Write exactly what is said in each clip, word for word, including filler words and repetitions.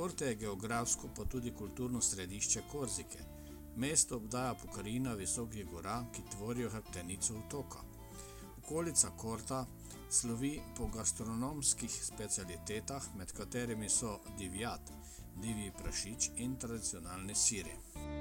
Korte je geografsko pa tudi kulturno središče Korzike. Mesto obdaja pokrajina visokih gora, ki tvorijo hrbtenico otoka. Okolica Korta slovi po gastronomskih specialitetah, med katerimi so divjad, divji prašič in tradicionalni siri.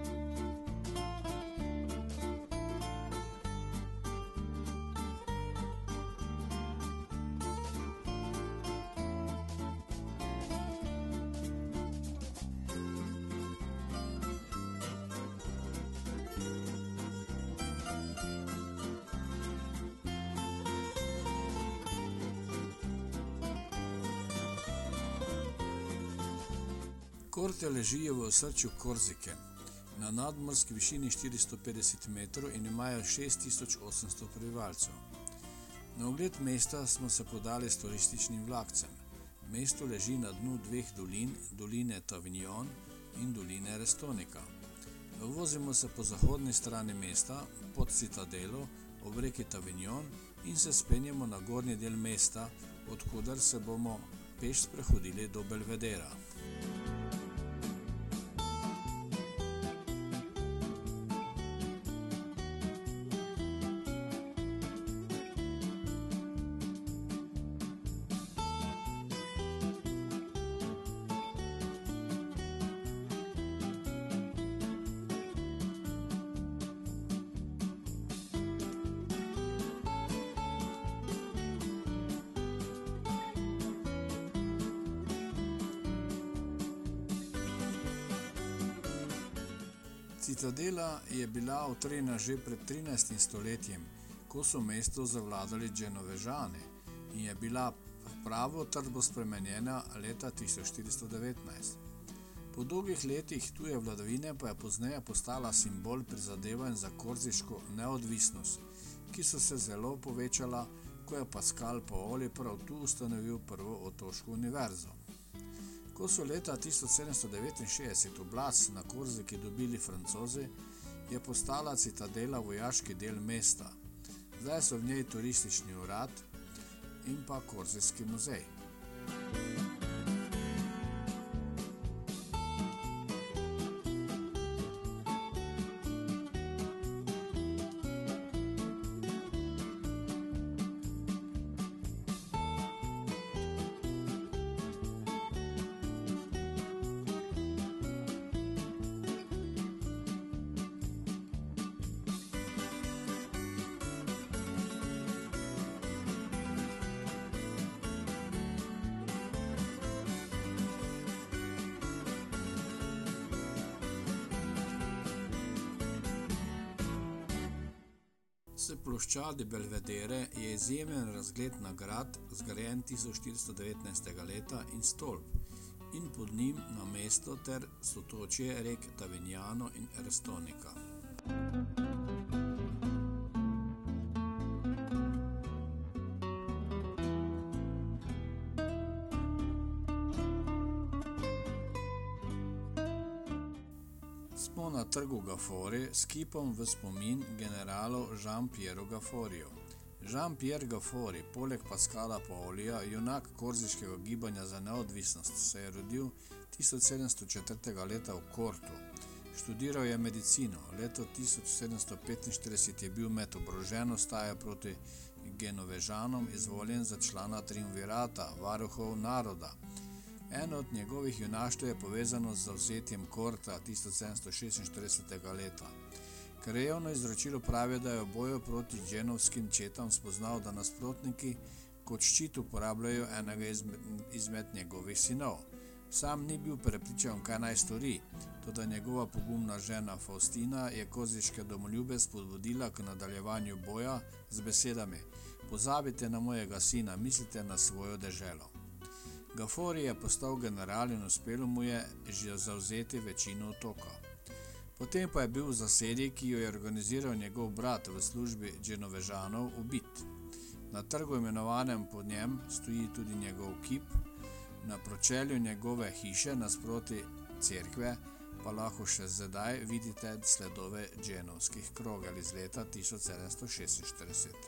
Korte ležijo v osrčju Korzike, na nadmorski višini štiristo petdeset metrov in imajo šest tisoč osemsto prebivalcev. Na ogled mesta smo se podali s turističnim vlakcem. Mesto leži na dnu dveh dolin, doline Tavignon in doline Restonika. Vozimo se po zahodni strani mesta, pod Citadelo, ob reki Tavignon in se spenjemo na gornji del mesta, od koder se bomo peš sprehodili do Belvedera. Citadela je bila utrjena že pred trinajstim stoletjem, ko so mesto zavladali Genovežani in je bila v pravo utrdbo spremenjena leta tisoč štiristo devetnajst. Po dolgih letih tuje vladavine pa je pozneje postala simbol prizadevanj za korziško neodvisnost, ki so se zelo povečala, ko je Pascal Paoli prav tu ustanovil prvo otoško univerzo. Ko so leta tisoč sedemsto devetinšestdeset oblast na Korziki dobili Francozi, je postala Citadela vojaški del mesta. Zdaj so v njej turistični urad in pa Korzijski muzej. S ploščadi Belvedere je izjemen razgled na grad, zgrajen tisoč štiristo devetnajstega leta, in stolp, in pod njim na mesto ter sotočje rek Tavignano in Restonika. Smo na trgu Gafori s kipom v spomin generalu Jean-Pierru Gaforiju. Jean-Pierre Gafori, poleg Pascala Paolija, junak korziškega gibanja za neodvisnost, se je rodil tisoč sedemsto četrtega leta v Kortu. Študiral je medicino. Leto tisoč sedemsto petinštirideset je bil med oboroženo stajo proti Genovežanom izvoljen za člana triumvirata, varuhov naroda. Eno od njegovih junaštev je povezano z zavzetjem Korta tisoč sedemsto šestinštiridesetega leta. Krajevno izročilo pravi, da je v boju proti dženovskim četam spoznal, da nasprotniki kot ščit uporabljajo enega izmed, izmed njegovih sinov. Sam ni bil prepričan, kaj naj stori, toda njegova pogumna žena Faustina je korziške domoljube spodbudila k nadaljevanju boja z besedami: "Pozabite na mojega sina, mislite na svojo deželo." Gafori je postal general in uspelo mu je že zavzeti večino otoka. Potem pa je bil v zasedi, ki jo je organiziral njegov brat v službi Genovežanov, ubit. Na trgu imenovanem po njem stoji tudi njegov kip, na pročelju njegove hiše nasproti cerkve pa lahko še zdaj vidite sledove dženovskih krogel iz leta tisoč sedemsto šestinštirideset.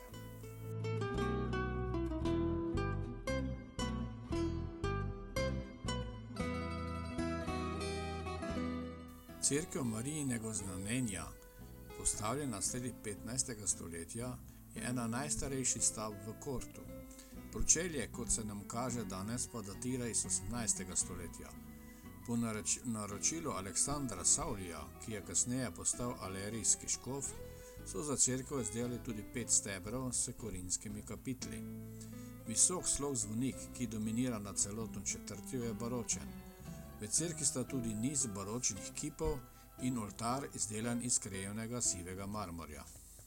Cerkev Marijinega znamenja, postavljena sredi petnajstega stoletja, je ena najstarejših stavb v Kortu. Pročelje, kot se nam kaže danes, pa datira iz osemnajstega stoletja. Po naroč, naročilu Aleksandra Savlija, ki je kasneje postal alerijski škof, so za cerkev izdelali tudi pet stebrov s korinskimi kapitli. Visok slog zvonik, ki dominira nad celotno četrtjo, je baročen. V cerkvi sta tudi niz baročnih kipov in oltar, izdelan iz krajevnega sivega marmorja.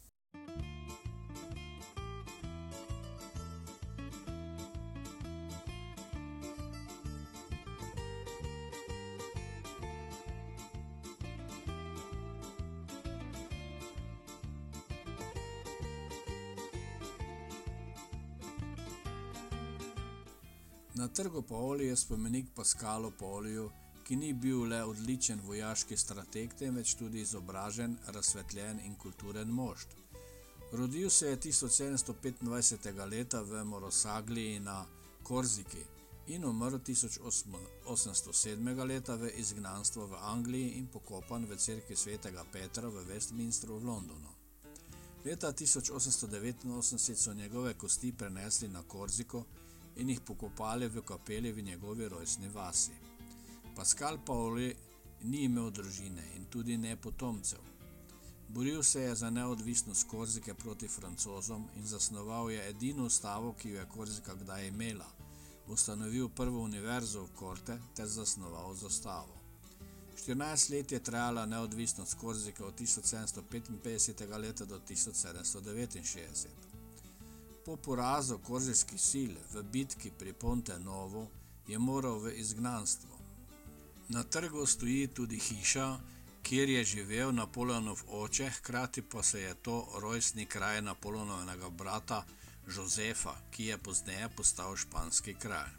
Na trgu Paoli je spomenik Pascalu Paoliju, ki ni bil le odličen vojaški strateg, temveč tudi izobražen, razsvetljen in kulturen mož. Rodil se je tisoč sedemsto petindvajsetega leta v Morosagliji na Korziki in umrl tisoč osemsto sedmega leta v izgnanstvu v Angliji in pokopan v cerkvi svetega Petra v Westminstru v Londonu. Leta tisoč osemsto devetinosemdeset so njegove kosti prenesli na Korziko in jih pokopali v kapeli v njegovi rojstni vasi. Pascal Paoli ni imel družine in tudi ne potomcev. Boril se je za neodvisnost Korzike proti Francozom in zasnoval je edino ustavo, ki jo je Korzika kdaj imela. Ustanovil prvo univerzo v Korte ter zasnoval zastavo. štirinajst let je trajala neodvisnost Korzike od tisoč sedemsto petinpetdesetega leta do tisoč sedemsto devetinšestdeset. Po porazu korzijskih sil v bitki pri Ponte Novo je moral v izgnanstvo. Na trgu stoji tudi hiša, kjer je živel Napoleonov oče, hkrati pa se je to rojstni kraj Napoleonovega brata Josefa, ki je pozneje postal španski kralj.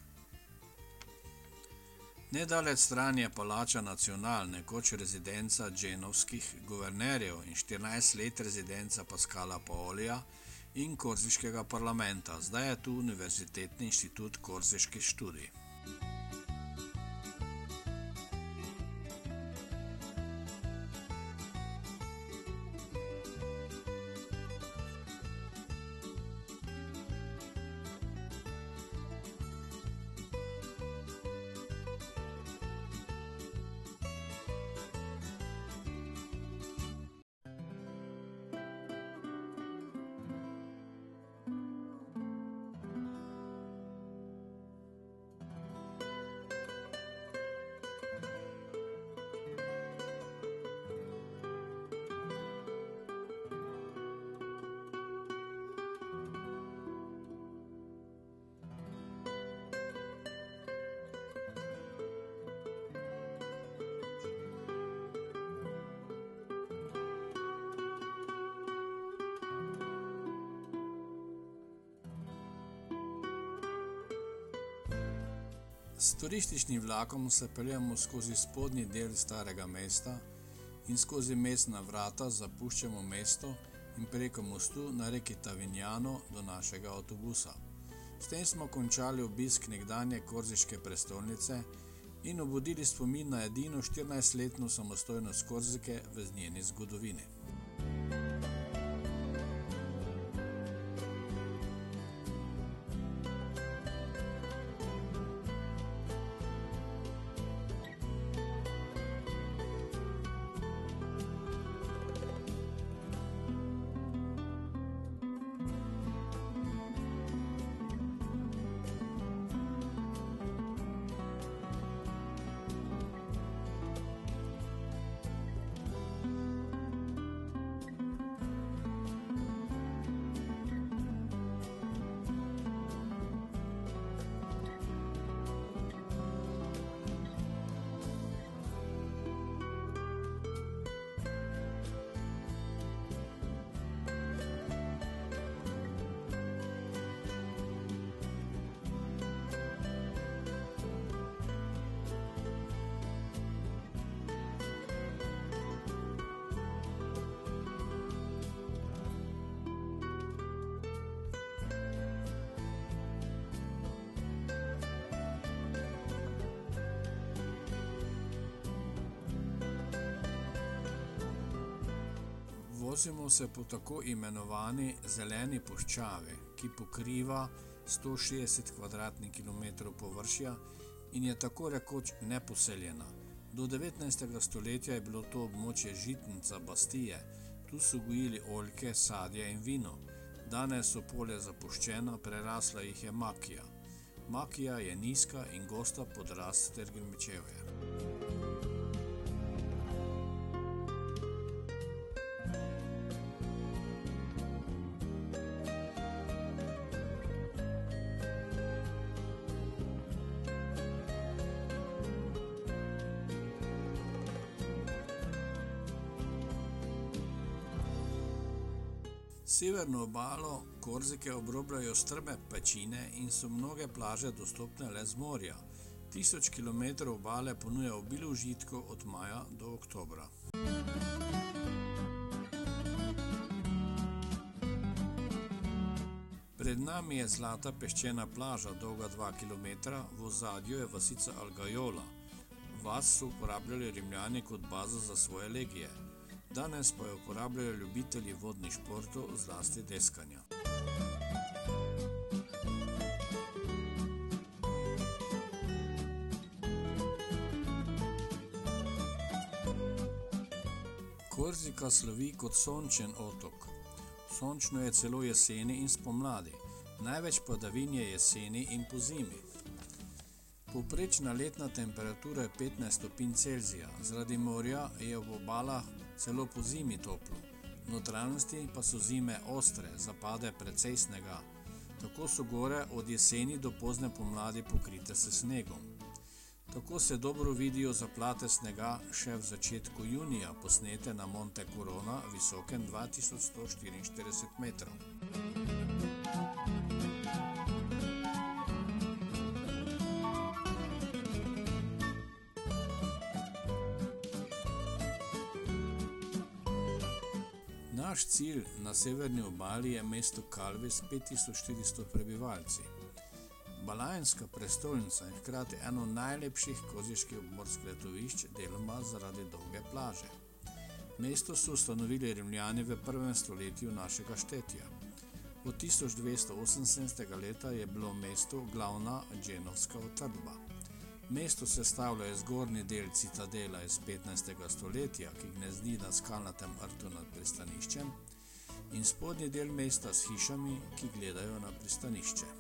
Nedaleč stran je palača Nacional, nekoč rezidenca dženovskih guvernerjev in štirinajst let rezidenca Pascala Paolija in korziškega parlamenta. Zdaj je tu Univerzitetni inštitut korziških študij. S turističnim vlakom se peljemo skozi spodnji del starega mesta in skozi mestna vrata zapuščamo mesto in preko mostu na reki Tavignano do našega avtobusa. S tem smo končali obisk nekdanje korziške prestolnice in obudili spomin na edino štirinajstletno samostojnost Korzike v njeni zgodovini. Vozimo se po tako imenovani zeleni puščavi, ki pokriva sto šestdeset kvadratnih kilometrov površja in je tako rekoč neposeljena. Do devetnajstega stoletja je bilo to območje žitnica Bastije, tu so gojili oljke, sadje in vino. Danes so polja zapuščena, prerasla jih je makija. Makija je nizka in gosta podrast ter grmičevje. Severno obalo Korzike obrobljajo strme pečine in so mnoge plaže dostopne le z morja. Tisoč kilometrov obale ponuja obilo užitkov od maja do oktobra. Pred nami je zlata peščena plaža, dolga dva kilometra, v ozadju je vasica Algajola. Vas so uporabljali Rimljani kot bazo za svoje legije. Danes pa jo uporabljajo ljubitelji vodnih športov, zlasti deskanja. Korzika slovi kot sončen otok. Sončno je celo jeseni in spomladi, največ padavin je jeseni in pozimi. Povprečna letna temperatura je petnajst stopinj Celzija, zaradi morja je ob obalah celo pozimi toplo. V notranjosti pa so zime ostre, zapade precej snega. Tako so gore od jeseni do pozne pomladi pokrite s snegom. Tako se dobro vidijo zaplate snega še v začetku junija, posnete na Monte Corona, visokem dva tisoč sto štiriinštirideset metrov. Naš cilj na severni obali je mesto Calvi s pet tisoč štiristo prebivalci. Balajnska prestolnica je hkrati eno najlepših korziških obmorskih letovišč, deloma zaradi dolge plaže. Mesto so ustanovili Rimljani v prvem stoletju našega štetja. Od tisoč dvesto oseminsedemdesetega leta je bilo mesto glavna dženovska utrdba. Mesto sestavlja zgornji del citadela iz petnajstega stoletja, ki gnezdi na skalnatem rtu nad pristaniščem, in spodnji del mesta s hišami, ki gledajo na pristanišče.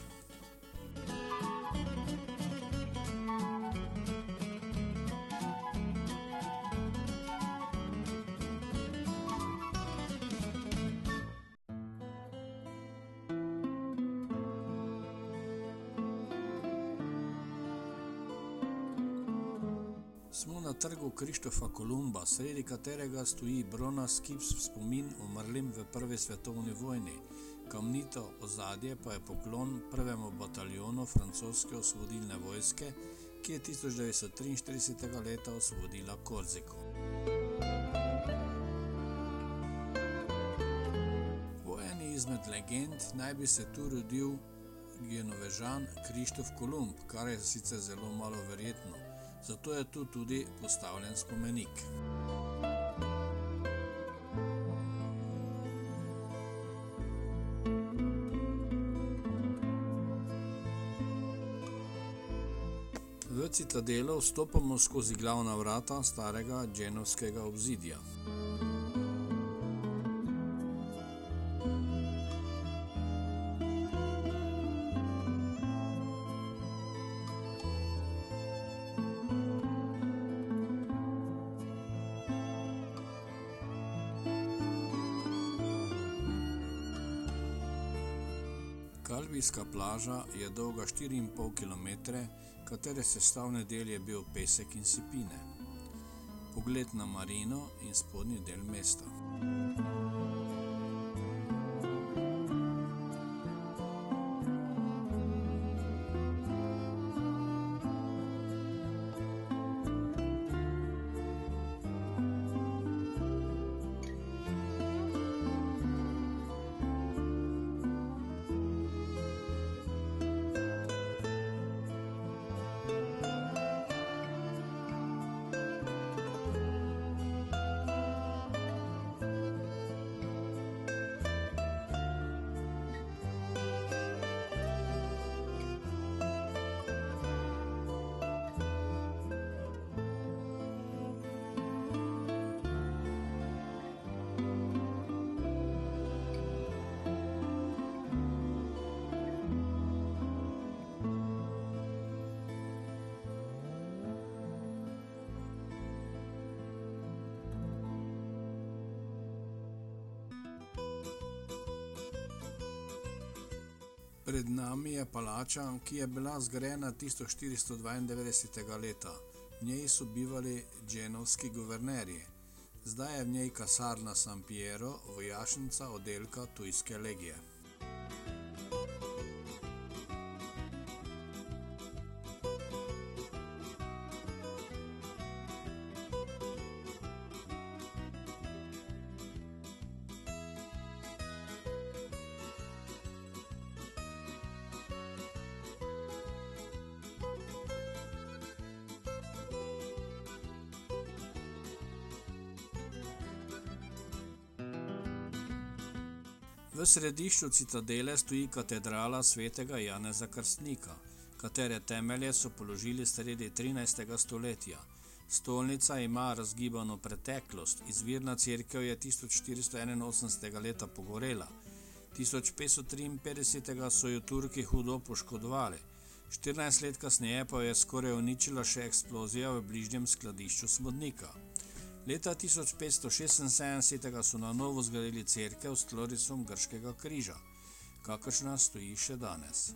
Smo na trgu Krištofa Kolumba, sredi katerega stoji bronast kip v spomin umrlim v prvi svetovni vojni. Kamnito ozadje pa je poklon prvemu bataljonu francoske osvobodilne vojske, ki je tisoč devetsto triinštiridesetega leta osvobodila Korziko. Po eni izmed legend naj bi se tu rodil Genovežan Krištof Kolumb, kar je sicer zelo malo verjetno. Zato je tu tudi postavljen spomenik. V citadelo vstopamo skozi glavna vrata starega dženovskega obzidja. Calvijska plaža je dolga štiri in pol kilometra, katere sestavni del je bil pesek in sipine. Pogled na marino in spodnji del mesta. Pred nami je palača, ki je bila zgrajena tisoč štiristo dvaindevetdesetega leta. V njej so bivali genovski guvernerji. Zdaj je v njej kasarna San Piero, vojašnica oddelka tujske legije. V središču citadele stoji katedrala svetega Janeza Krstnika, katere temelje so položili sredi trinajstega stoletja. Stolnica ima razgibano preteklost, izvirna cerkev je tisoč štiristo enainosemdesetega leta pogorela, tisoč petsto triinpetdesetega so jo Turki hudo poškodovali, štirinajst let kasneje pa jo je skoraj uničila še eksplozija v bližnjem skladišču smodnika. Leta tisoč petsto šestinsedemdesetega so na novo zgradili cerkev s tlorisom grškega križa, kakršna stoji še danes.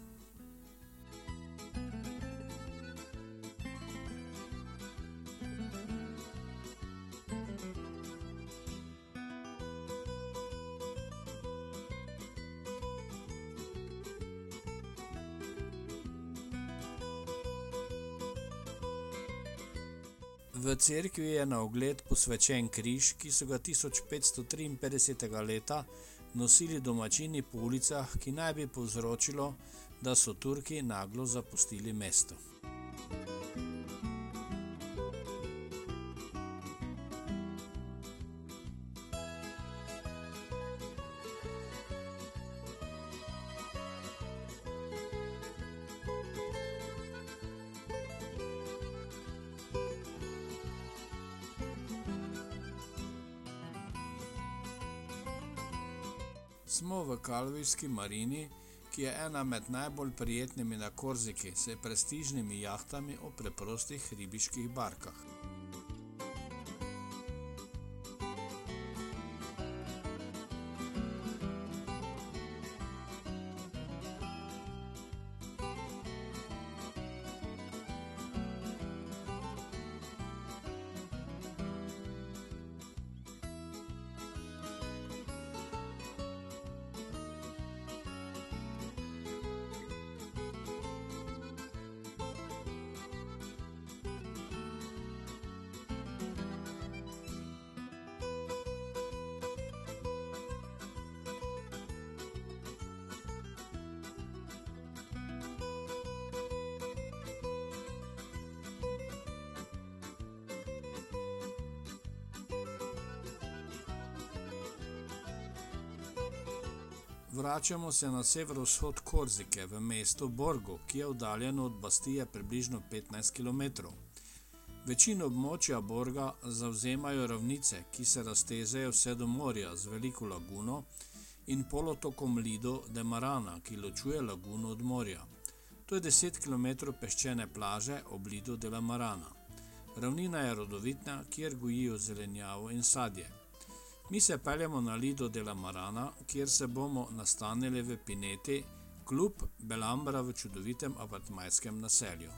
V cerkvi je na ogled posvečen križ, ki so ga tisoč petsto triinpetdesetega leta nosili domačini po ulicah, ki naj bi povzročilo, da so Turki naglo zapustili mesto. Smo v Kalvijski marini, ki je ena med najbolj prijetnimi na Korziki, s prestižnimi jahtami o preprostih ribiških barkah. Vračamo se na severovzhod Korzike, v mesto Borgo, ki je oddaljeno od Bastije približno petnajst kilometrov. Večino območja Borga zavzemajo ravnice, ki se raztezajo vse do morja z veliko laguno in polotokom Lido de Marana, ki ločuje laguno od morja. To je deset kilometrov peščene plaže ob Lido de la Marana. Ravnina je rodovitna, kjer gojijo zelenjavo in sadje. Mi se peljemo na Lido de la Marana, kjer se bomo nastanili v Pineti, klub Belambra v čudovitem apartmajskem naselju.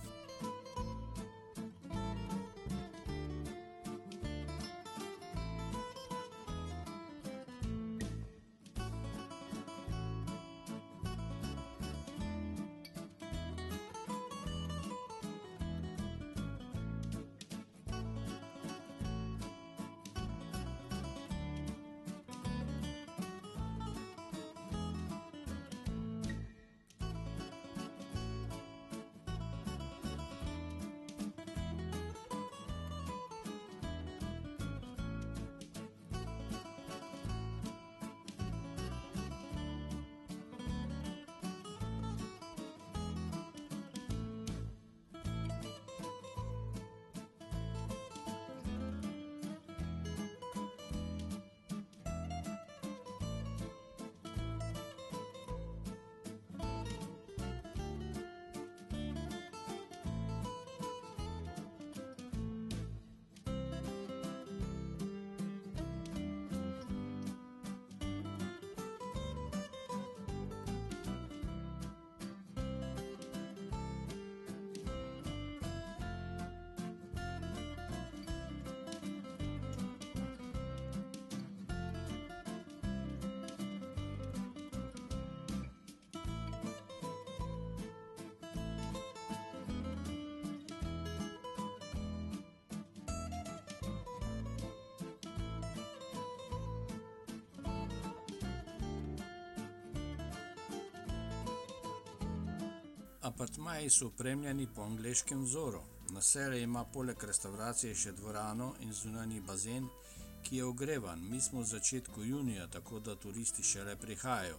Apartmaji so opremljeni po angleškem vzoru. Naselje ima poleg restavracije še dvorano in zunanji bazen, ki je ogrevan. Mi smo v začetku junija, tako da turisti šele prihajajo.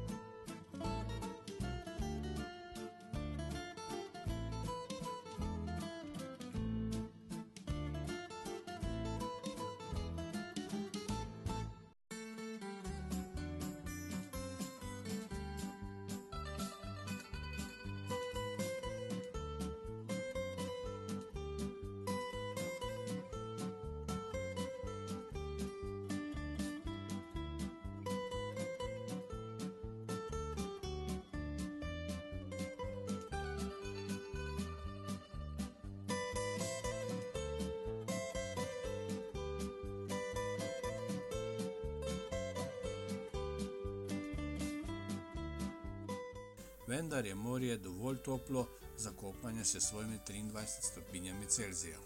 Vendar je morje dovolj toplo za kopanje s svojimi triindvajsetimi stopinjami Celzija.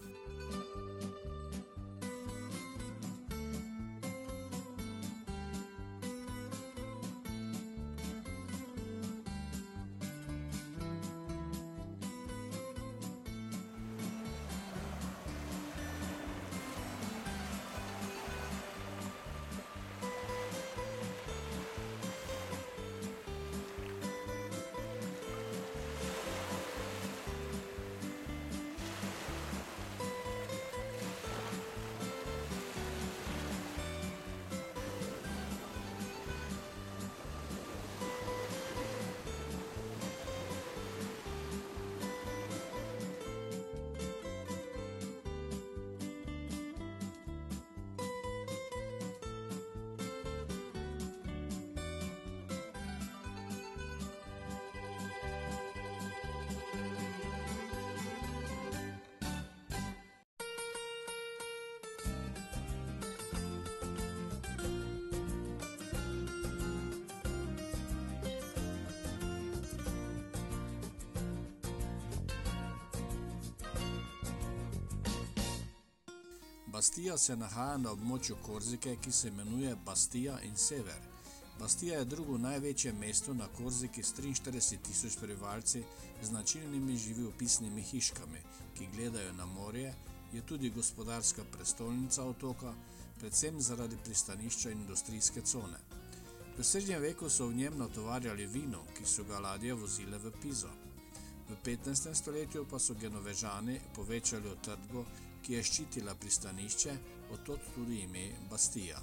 Bastia se nahaja na območju Korzike, ki se imenuje Bastia in Sever. Bastia je drugo največje mesto na Korziki s triinštirideset tisoč prebivalci z značilnimi živopisnimi hiškami, ki gledajo na morje, je tudi gospodarska prestolnica otoka, predvsem zaradi pristanišča in industrijske cone. V srednjem veku so v njem natovarjali vino, ki so ga ladje vozile v Pizo. V petnajstem stoletju pa so Genovežani povečali utrdbo, ki je ščitila pristanišče, od tod tudi ime Bastia.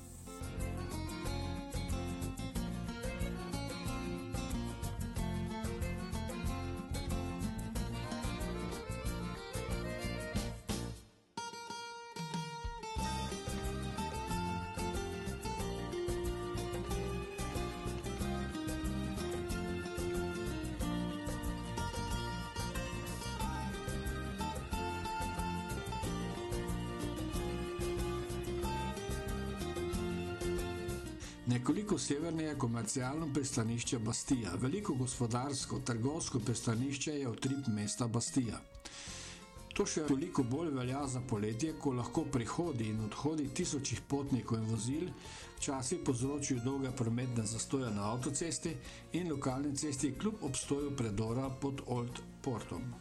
Nekoliko severneje je komercialno pristanišče Bastia. Veliko gospodarsko, trgovsko pristanišče je utrip mesta Bastia. To še toliko bolj velja za poletje, ko lahko prihodi in odhodi tisočih potnikov in vozil včasih povzročijo dolge prometne zastoje na avtocesti in lokalni cesti kljub obstoju predora pod Old Portom.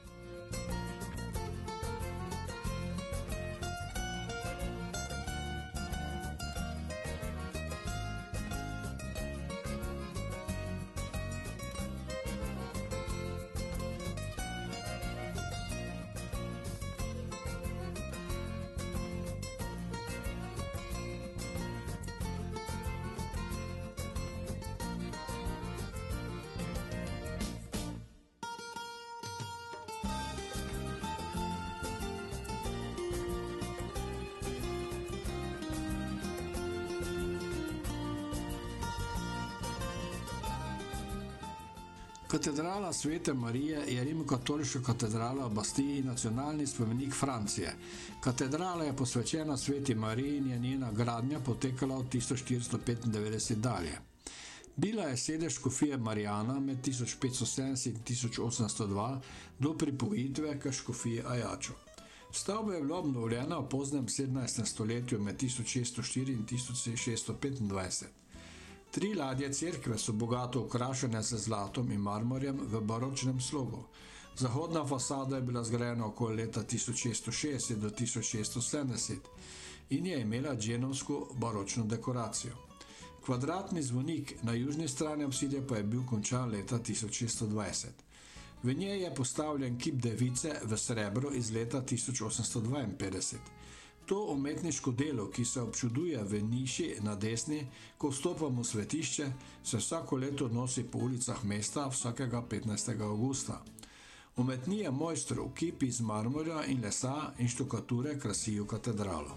Katedrala Svete Marije je rimokatoliška katedrala v Bastiji, nacionalni spomenik Francije. Katedrala je posvečena Sveti Mariji in je njena gradnja potekala od tisoč štiristo petindevetdeset dalje. Bila je sedež škofije Marijana med tisoč petsto sedemdeset in tisoč osemsto dva do pripojitve k škofiji Ajaču. Stavba je bila obnovljena v poznem sedemnajstem stoletju med tisoč šeststo štiri in tisoč šeststo petindvajset. Tri ladje cerkve so bogato okrašene z zlatom in marmorjem v baročnem slogu. Zahodna fasada je bila zgrajena okoli leta tisoč šeststo šestdeset do tisoč šeststo sedemdeset in je imela dženovsko baročno dekoracijo. Kvadratni zvonik na južni strani apside pa je bil končan leta tisoč šeststo dvajset. V njej je postavljen kip device v srebru iz leta tisoč osemsto dvainpetdeset. To umetniško delo, ki se občuduje v niši na desni, ko vstopamo v svetišče, se vsako leto nosi po ulicah mesta vsakega petnajstega avgusta. Umetnije mojstrov, kipi iz marmorja in lesa in štukature krasijo katedralo.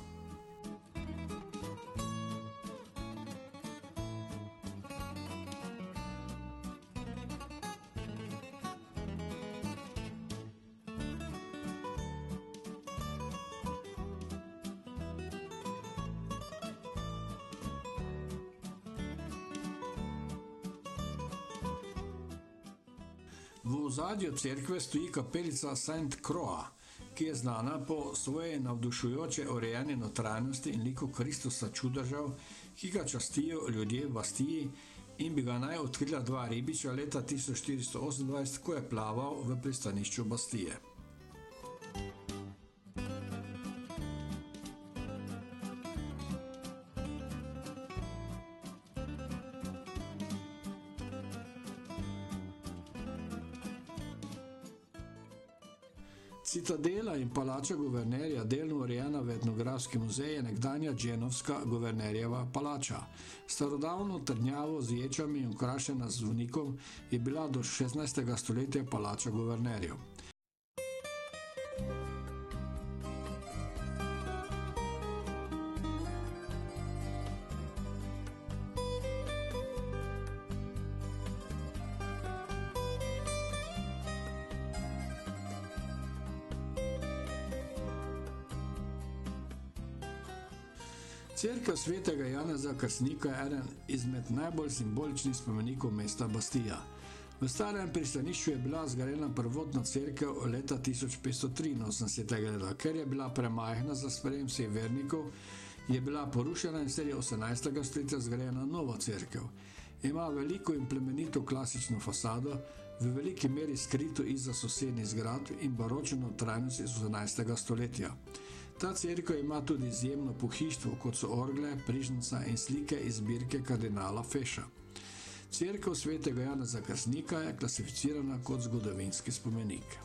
V ozadju cerkve stoji kapelica Saint Croix, ki je znana po svoje navdušujoče urejeni notranjosti in liku Kristusa čudežev, ki ga častijo ljudje v Bastiji in bi ga naj odkrila dva ribiča leta tisoč štiristo osemindvajset, ko je plaval v pristanišču Bastije. Citadela in palača guvernerja, delno urejena v etnografski muzej, je nekdanja dženovska guvernerjeva palača. Starodavno trdnjavo z ječami in okrašena z zvonikom je bila do šestnajstega stoletja palača guvernerjev. Cerkev svetega Janeza Krstnika je eden izmed najbolj simboličnih spomenikov mesta Bastija. V starem pristanišču je bila zgrajena prvotna cerkev leta tisoč petsto triinosemdeset, ker je bila premajhna za sprejem vseh vernikov, je bila porušena in sredi osemnajstega stoletja zgrajena nova cerkev. Ima veliko in plemenito klasično fasado, v veliki meri skrito izza sosednjih zgradb in baročno notranjost iz osemnajstega stoletja. Ta cerkev ima tudi izjemno pohištvo, kot so orgle, prižnica in slike iz zbirke kardinala Feša. Cerkev svetega Janeza Krstnika je klasificirana kot zgodovinski spomenik.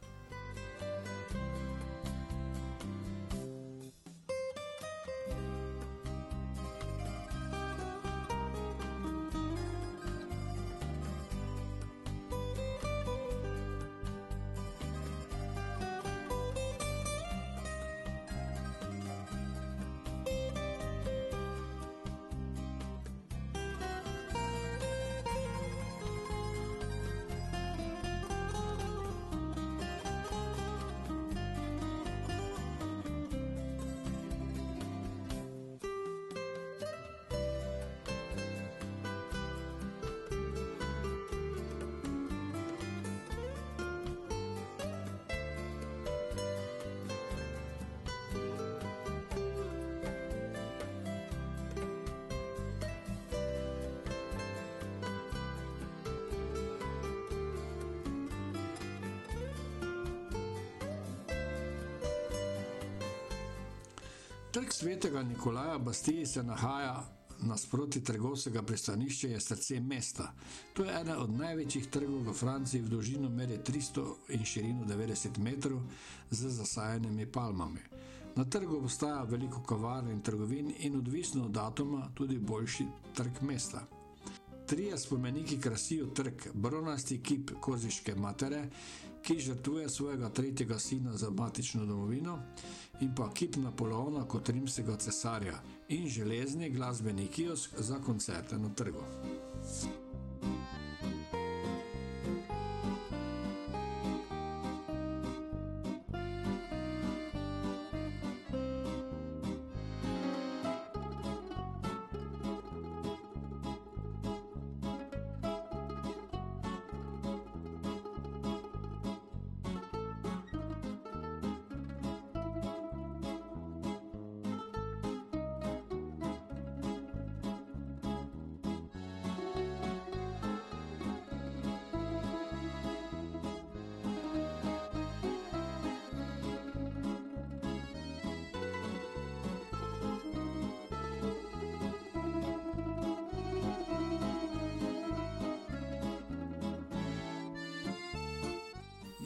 Trg svetega Nikolaja v Bastiji se nahaja nasproti trgovskega pristanišča, je srce mesta. To je ena od največjih trgov v Franciji, v dolžino meri tristo in širino devetdeset metrov z zasajenimi palmami. Na trgu obstaja veliko kavarn in trgovin in odvisno od datuma tudi boljši trg mesta. Trije spomeniki krasijo trg: bronasti kip Korziške matere, ki žrtvuje svojega tretjega sina za matično domovino, in pa kip Napoleona kot rimskega cesarja, in železni glasbeni kiosk za koncerte na trgu.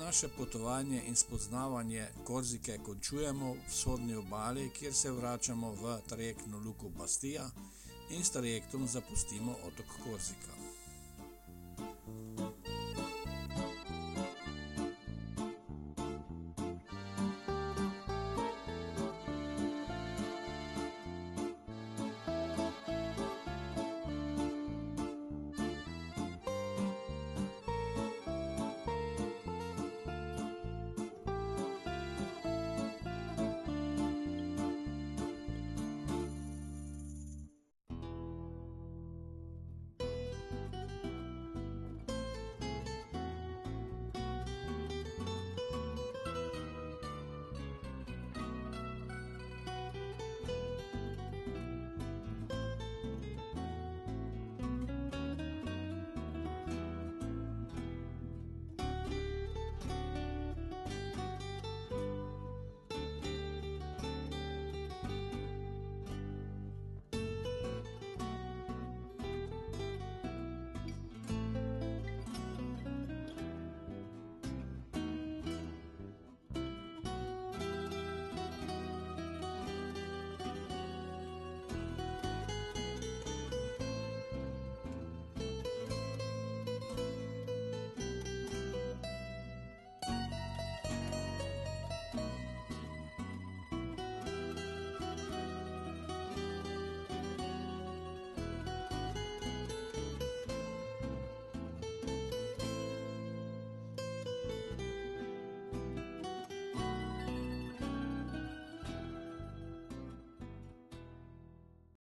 naše potovanje in spoznavanje Korzike končujemo v vzhodni obali, kjer se vračamo v trajektno luko Bastia in s trajektom zapustimo otok Korzika.